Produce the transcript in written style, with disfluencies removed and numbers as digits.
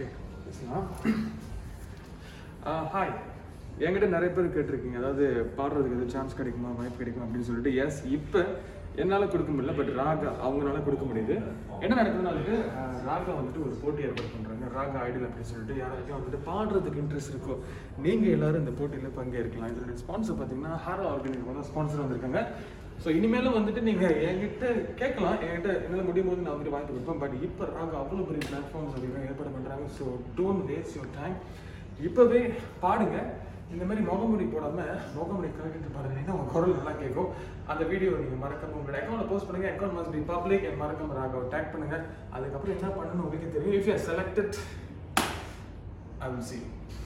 Okay hi. என்கிட்ட நிறைய பேர் கேட்டிருக்கீங்க, அதாவது பாடுறதுக்கு எதுவும் சான்ஸ் கிடைக்குமா, வாய்ப்பு கிடைக்குமா அப்படின்னு சொல்லிட்டு. எஸ், இப்போ என்னால் கொடுக்க முடியல, பட் ராகா அவங்களால கொடுக்க முடியுது. என்ன நடக்குதுன்னா வந்துட்டு ராகா வந்துட்டு ஒரு போட்டி ஏற்பாடு பண்ணுறாங்க, ராகா ஐடியல் அப்படின்னு சொல்லிட்டு. யாராச்சும் வந்துட்டு பாடுறதுக்கு இன்ட்ரெஸ்ட் இருக்கோ நீங்கள் எல்லோரும் இந்த போட்டியில் பங்கேற்கலாம். இதோட ஸ்பான்சர் பார்த்தீங்கன்னா ஹாரா ஆர்கானிக் வந்து ஸ்பான்சர் வந்திருக்காங்க. ஸோ இனிமேலும் வந்துட்டு நீங்கள் என்கிட்ட கேட்கலாம், என்கிட்ட என்னால் முடியும் போது நான் வந்துட்டு வாய்ப்பு கொடுப்பேன். பட் இப்போ ராகா அவ்வளோ பெரிய பிளாட்ஃபார்ம்ஸ் அதிகம் ஏற்பாடு பண்ணுறாங்க. So don't waste your time, இப்போவே பாடுங்க. இந்த மாதிரி முகமுடி போடாமல் முகமுடி கலக்கிட்டு பாருங்கன்னா உங்கள் குரல் நல்லா கேட்கும். அந்த வீடியோ நீங்கள் மறக்காம உங்களோட அக்கௌண்ட்டில் போஸ்ட் பண்ணுங்கள். Account must be public and மறக்காம ராகாவை டேக் பண்ணுங்கள். அதுக்கப்புறம் என்ன பண்ணணும்னு உங்களுக்கு தெரியும். If you are selected, I will see you.